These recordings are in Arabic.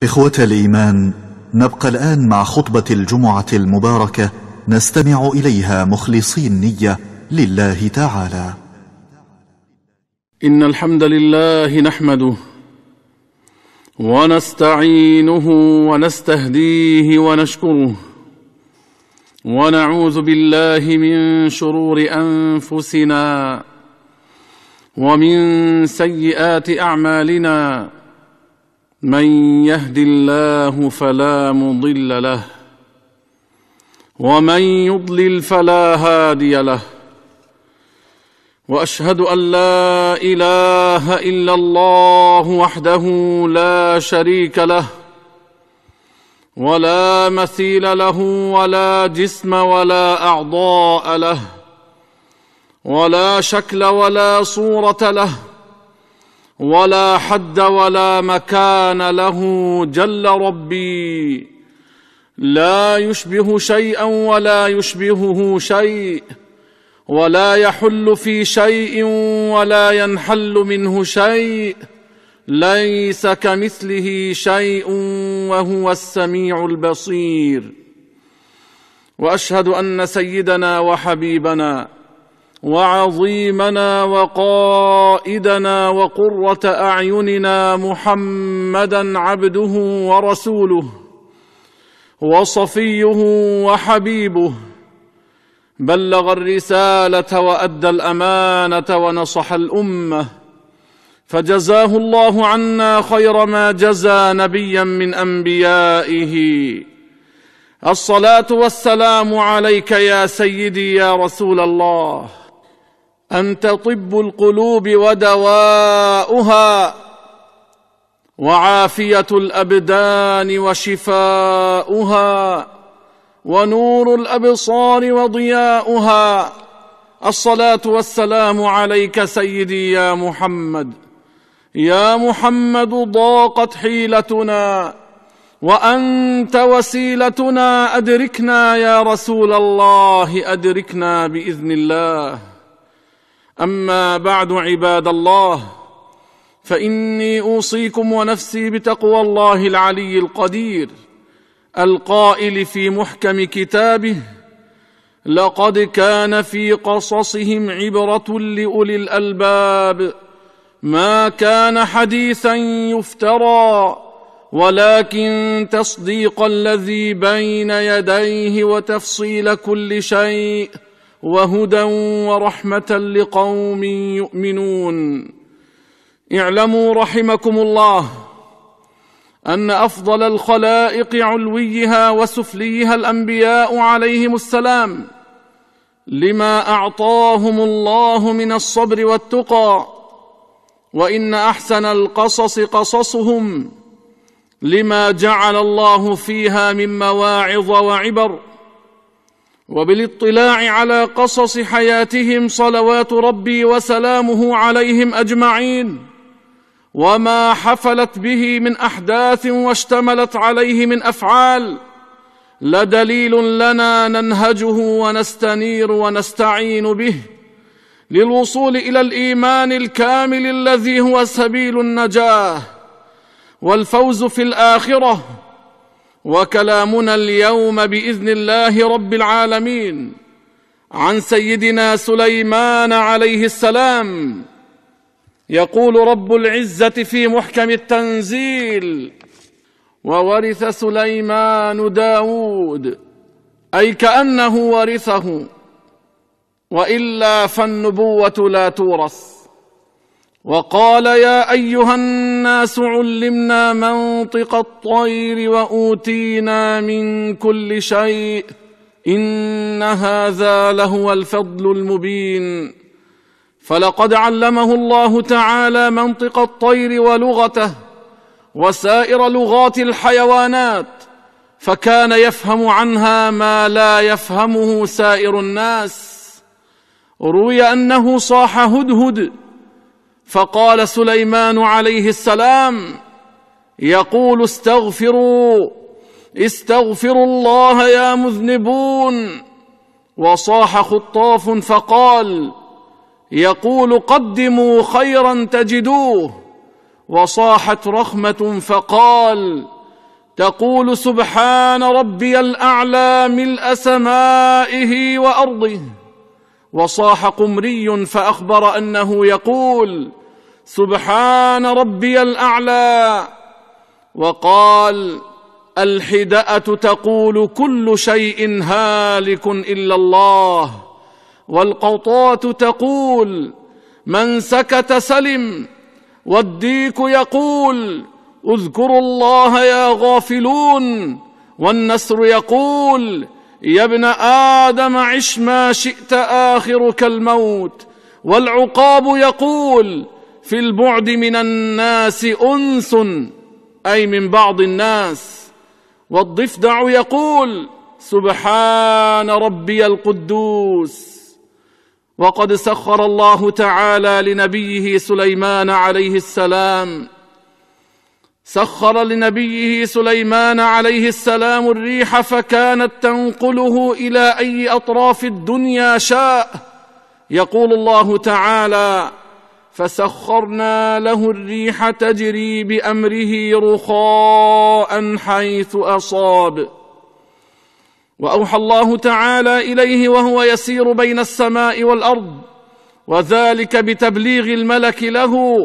إخوة الإيمان، نبقى الآن مع خطبة الجمعة المباركة نستمع إليها مخلصين نية لله تعالى. إن الحمد لله نحمده ونستعينه ونستهديه ونشكره، ونعوذ بالله من شرور أنفسنا ومن سيئات أعمالنا. من يهد الله فلا مضل له، ومن يضلل فلا هادي له. وأشهد أن لا إله إلا الله وحده لا شريك له، ولا مثيل له، ولا جسم ولا أعضاء له، ولا شكل ولا صورة له، ولا حد ولا مكان له جل ربي، لا يشبه شيئا ولا يشبهه شيء، ولا يحل في شيء ولا ينحل منه شيء، ليس كمثله شيء وهو السميع البصير. وأشهد أن سيدنا وحبيبنا وعظيمنا وقائدنا وقرة أعيننا محمدًا عبده ورسوله وصفيه وحبيبه، بلغ الرسالة وأدى الأمانة ونصح الأمة، فجزاه الله عنا خير ما جزى نبيا من أنبيائه. الصلاة والسلام عليك يا سيدي يا رسول الله، أنت طب القلوب ودواؤها، وعافية الأبدان وشفاؤها، ونور الأبصار وضياؤها. الصلاة والسلام عليك سيدي يا محمد. يا محمد، ضاقت حيلتنا وأنت وسيلتنا، أدركنا يا رسول الله، أدركنا بإذن الله. أما بعد، عباد الله، فإني أوصيكم ونفسي بتقوى الله العلي القدير، القائل في محكم كتابه: لقد كان في قصصهم عبرة لأولي الألباب، ما كان حديثا يفترى، ولكن تصديق الذي بين يديه وتفصيل كل شيء، وهدى ورحمة لقوم يؤمنون. اعلموا رحمكم الله أن أفضل الخلائق علويها وسفليها الأنبياء عليهم السلام، لما أعطاهم الله من الصبر والتقى، وإن أحسن القصص قصصهم، لما جعل الله فيها من مواعظ وعبر. وبالاطلاع على قصص حياتهم صلوات ربي وسلامه عليهم أجمعين، وما حفلت به من أحداث واشتملت عليه من أفعال، لدليل لنا ننهجه ونستنير ونستعين به للوصول إلى الإيمان الكامل الذي هو سبيل النجاة والفوز في الآخرة. وكلامنا اليوم بإذن الله رب العالمين عن سيدنا سليمان عليه السلام. يقول رب العزة في محكم التنزيل: وورث سليمان داود، أي كأنه ورثه، وإلا فالنبوة لا تورث. وقال: يا أيها الناس علمنا منطق الطير وأوتينا من كل شيء، إن هذا لهو الفضل المبين. فلقد علمه الله تعالى منطق الطير ولغته وسائر لغات الحيوانات، فكان يفهم عنها ما لا يفهمه سائر الناس. روي أنه صاح هدهد، فقال سليمان عليه السلام يقول: استغفروا الله يا مذنبون. وصاح خطاف فقال يقول: قدموا خيرا تجدوه. وصاحت رخمة فقال: تقول سبحان ربي الأعلى ملء سمائه وأرضه. وصاح قمري فأخبر أنه يقول سبحان ربي الأعلى. وقال الحدأة تقول كل شيء هالك إلا الله. والقطاة تقول من سكت سلم. والديك يقول اذكروا الله يا غافلون. والنسر يقول يا ابن آدم عش ما شئت آخرك الموت. والعقاب يقول في البعد من الناس أنس، أي من بعض الناس. والضفدع يقول سبحان ربي القدوس. وقد سخر الله تعالى لنبيه سليمان عليه السلام الريح فكانت تنقله إلى أي أطراف الدنيا شاء. يقول الله تعالى فسخرنا له الريح تجري بأمره رخاء حيث أصاب. وأوحى الله تعالى إليه وهو يسير بين السماء والأرض، وذلك بتبليغ الملك له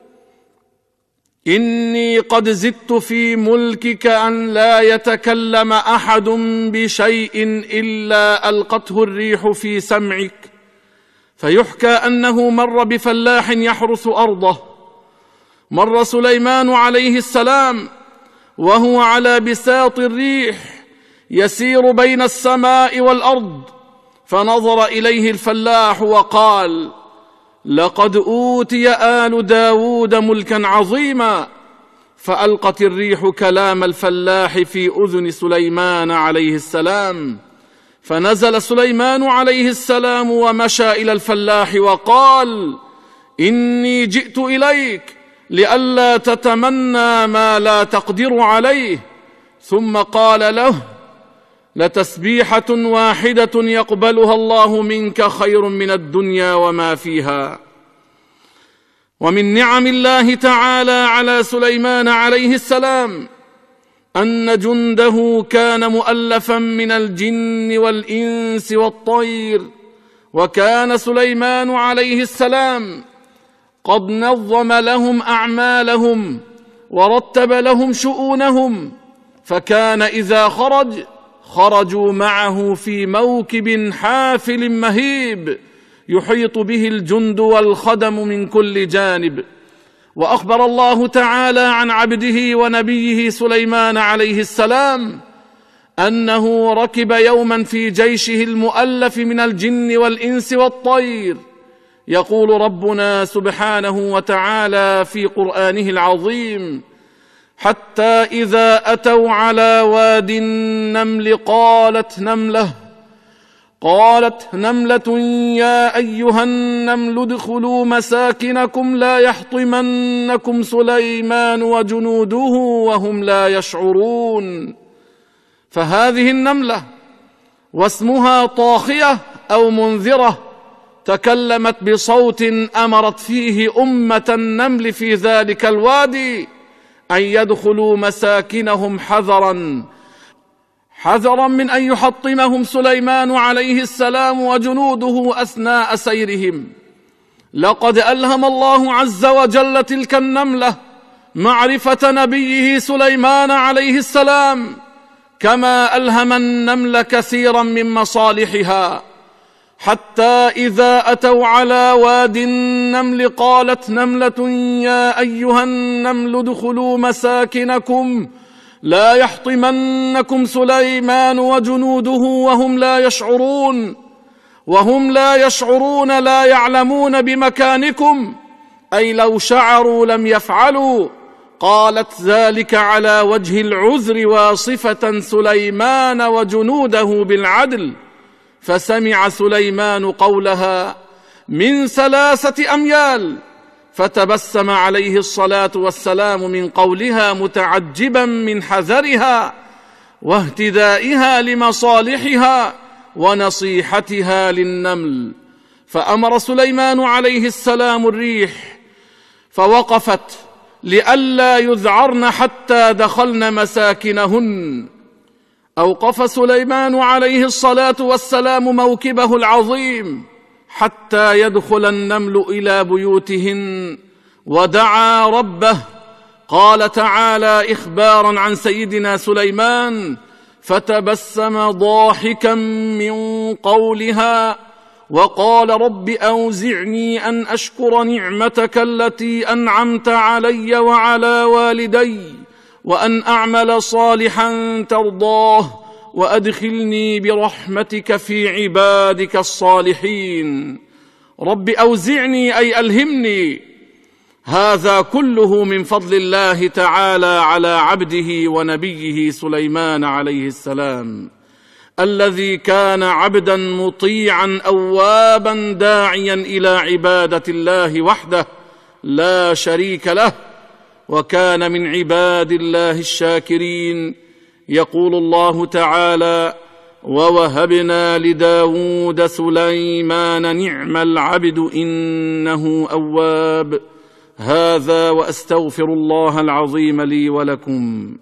إني قد زدت في ملكك أن لا يتكلم أحد بشيء إلا ألقته الريح في سمعك. فيحكى أنه مر بفلاح يحرث أرضه. مر سليمان عليه السلام وهو على بساط الريح يسير بين السماء والأرض، فنظر إليه الفلاح وقال لقد أوتي آل داود ملكا عظيما. فألقت الريح كلام الفلاح في أذن سليمان عليه السلام، فنزل سليمان عليه السلام ومشى إلى الفلاح وقال إني جئت إليك لئلا تتمنى ما لا تقدر عليه. ثم قال له لتسبيحة واحدة يقبلها الله منك خير من الدنيا وما فيها. ومن نعم الله تعالى على سليمان عليه السلام أن جنده كان مؤلفا من الجن والإنس والطير. وكان سليمان عليه السلام قد نظم لهم أعمالهم ورتب لهم شؤونهم، فكان إذا خرجوا معه في موكب حافل مهيب يحيط به الجند والخدم من كل جانب. وأخبر الله تعالى عن عبده ونبيه سليمان عليه السلام أنه ركب يوما في جيشه المؤلف من الجن والإنس والطير. يقول ربنا سبحانه وتعالى في قرآنه العظيم حتى إذا أتوا على واد النمل قالت نملة يا أيها النمل ادخلوا مساكنكم لا يحطمنكم سليمان وجنوده وهم لا يشعرون. فهذه النملة واسمها طاخية أو منذرة تكلمت بصوت أمرت فيه أمة النمل في ذلك الوادي أن يدخلوا مساكنهم حذرا من أن يحطمهم سليمان عليه السلام وجنوده أثناء سيرهم. لقد ألهم الله عز وجل تلك النملة معرفة نبيه سليمان عليه السلام، كما ألهم النمل كثيرا من مصالحها. حتى إذا أتوا على واد النمل قالت نملة يا أيها النمل ادخلوا مساكنكم لا يحطمنكم سليمان وجنوده وهم لا يشعرون لا يعلمون بمكانكم، أي لو شعروا لم يفعلوا. قالت ذلك على وجه العذر واصفة سليمان وجنوده بالعدل. فسمع سليمان قولها من 3 أميال، فتبسم عليه الصلاة والسلام من قولها متعجبا من حذرها واهتدائها لمصالحها ونصيحتها للنمل. فأمر سليمان عليه السلام الريح فوقفت لئلا يذعرن حتى دخلن مساكنهن. أوقف سليمان عليه الصلاة والسلام موكبه العظيم حتى يدخل النمل إلى بيوتهن، ودعا ربه. قال تعالى إخبارا عن سيدنا سليمان: فتبسم ضاحكا من قولها وقال رب أوزعني أن أشكر نعمتك التي أنعمت علي وعلى والدي وأن أعمل صالحا ترضاه وأدخلني برحمتك في عبادك الصالحين. رب أوزعني أي ألهمني. هذا كله من فضل الله تعالى على عبده ونبيه سليمان عليه السلام، الذي كان عبدا مطيعا أوابا داعيا إلى عبادة الله وحده لا شريك له، وكان من عباد الله الشاكرين. يقول الله تعالى: ووهبنا لداود سليمان نعم العبد إنه أواب. هذا وأستغفر الله العظيم لي ولكم.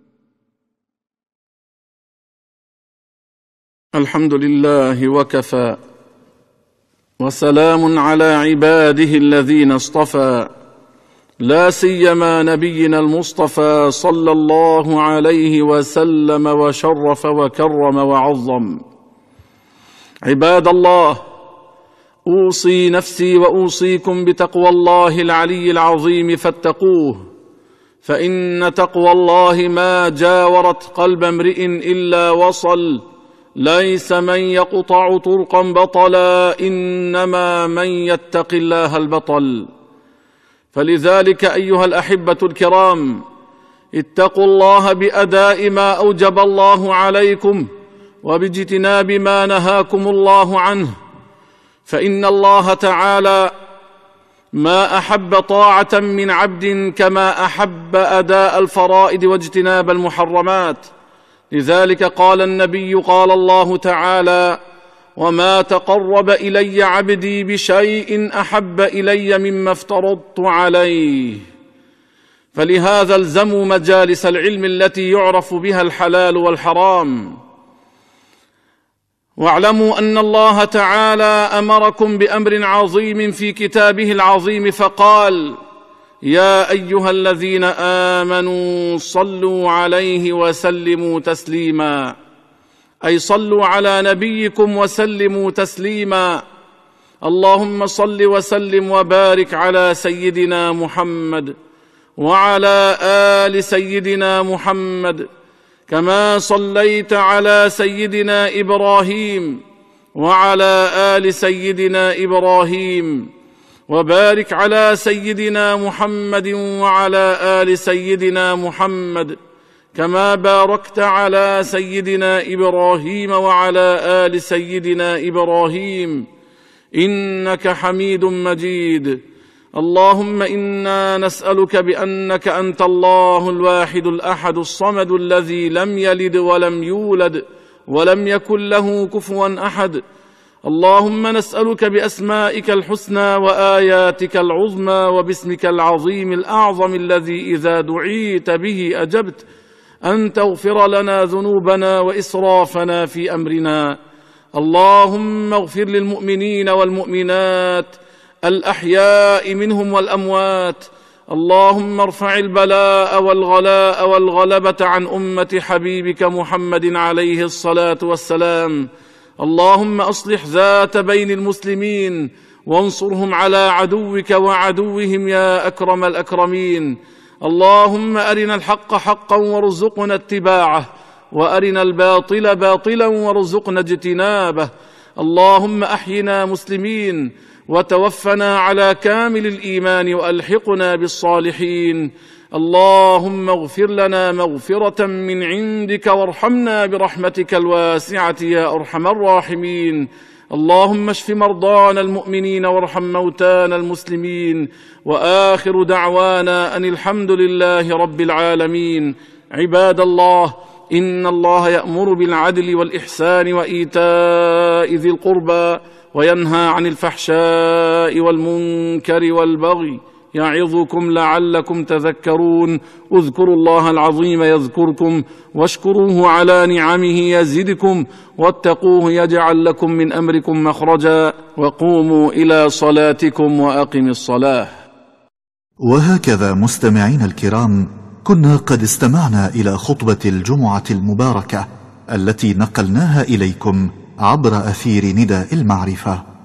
الحمد لله وكفى، وسلام على عباده الذين اصطفى، لا سيما نبينا المصطفى صلى الله عليه وسلم وشرف وكرم وعظم. عباد الله، أوصي نفسي وأوصيكم بتقوى الله العلي العظيم فاتقوه، فإن تقوى الله ما جاورت قلب امرئ إلا وصل. ليس من يقطع طرقا بطلا، إنما من يتق الله البطل. فلذلك أيها الأحبة الكرام، اتقوا الله بأداء ما أوجب الله عليكم وباجتناب ما نهاكم الله عنه، فإن الله تعالى ما أحب طاعة من عبد كما أحب أداء الفرائض واجتناب المحرمات. لذلك قال النبي: قال الله تعالى: وما تقرب إلي عبدي بشيء أحب إلي مما افترضت عليه. فلهذا الزموا مجالس العلم التي يعرف بها الحلال والحرام، واعلموا أن الله تعالى أمركم بأمر عظيم في كتابه العظيم، فقال: يا أيها الذين آمنوا صلوا عليه وسلموا تسليما، أي صلوا على نبيكم وسلموا تسليما. اللهم صل وسلم وبارك على سيدنا محمد وعلى آل سيدنا محمد، كما صليت على سيدنا إبراهيم وعلى آل سيدنا إبراهيم، وبارك على سيدنا محمد وعلى آل سيدنا محمد، كما باركت على سيدنا إبراهيم وعلى آل سيدنا إبراهيم، إنك حميد مجيد. اللهم إنا نسألك بأنك أنت الله الواحد الأحد الصمد الذي لم يلد ولم يولد ولم يكن له كفوا أحد. اللهم نسألك بأسمائك الحسنى وآياتك العظمى وباسمك العظيم الأعظم الذي إذا دعيت به أجبت، أن تغفر لنا ذنوبنا وإسرافنا في أمرنا. اللهم اغفر للمؤمنين والمؤمنات الأحياء منهم والأموات. اللهم ارفع البلاء والغلاء والغلبة عن أمة حبيبك محمد عليه الصلاة والسلام. اللهم أصلح ذات بين المسلمين وانصرهم على عدوك وعدوهم يا أكرم الأكرمين. اللهم أرنا الحق حقا وارزقنا اتباعه، وأرنا الباطل باطلا وارزقنا اجتنابه. اللهم أحينا مسلمين وتوفنا على كامل الإيمان وألحقنا بالصالحين. اللهم اغفر لنا مغفرة من عندك وارحمنا برحمتك الواسعة يا أرحم الراحمين. اللهم اشف مرضانا المؤمنين وارحم موتانا المسلمين. وآخر دعوانا أن الحمد لله رب العالمين. عباد الله، إن الله يأمر بالعدل والإحسان وإيتاء ذي القربى وينهى عن الفحشاء والمنكر والبغي يعظكم لعلكم تذكرون. اذكروا الله العظيم يذكركم، واشكروه على نعمه يزدكم، واتقوه يجعل لكم من أمركم مخرجا. وقوموا إلى صلاتكم وأقم الصلاة. وهكذا مستمعين الكرام، كنا قد استمعنا إلى خطبة الجمعة المباركة التي نقلناها إليكم عبر أثير نداء المعرفة.